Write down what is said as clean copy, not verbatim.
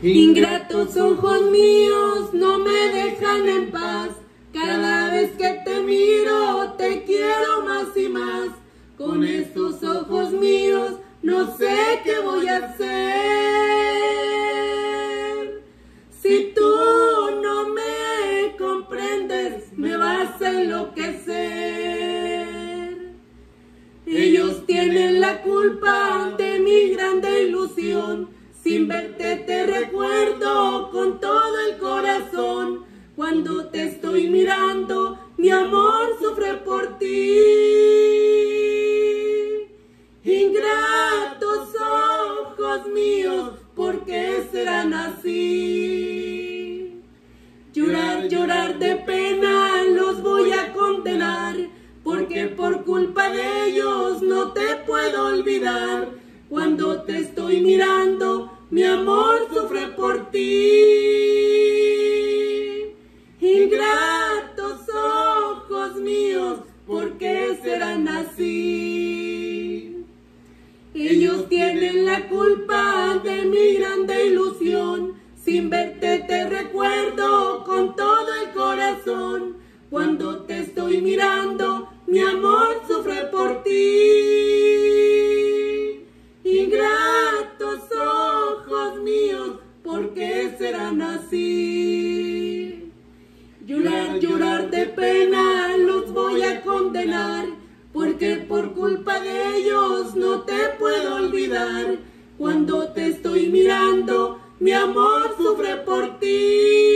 Ingratos ojos míos no me dejan en paz. Cada vez que te miro te quiero más y más. Con estos ojos míos no sé qué voy a hacer. Si tú no me comprendes, me vas a enloquecer. Ellos tienen la culpa de mi grande ilusión. Sin verte te recuerdo con todo el corazón. Cuando te estoy mirando, mi amor sufre por ti. Ingratos ojos míos, ¿por qué serán así? Llorar, llorar de pena los voy a condenar, porque por culpa de ellos no te puedo olvidar. Cuando te estoy mirando, mi amor sufre por ti. Ingratos ojos míos, ¿por qué serán así? Ellos tienen la culpa de mi grande ilusión. Sin verte te recuerdo con todo el corazón. Cuando te estoy mirando, mi amor sufre por ti. Ingratos ojos míos, ¿por qué serán así? Llorar, llorar de pena los voy a condenar, porque por culpa de ellos no te puedo olvidar. Cuando te estoy mirando, mi amor sufre por ti.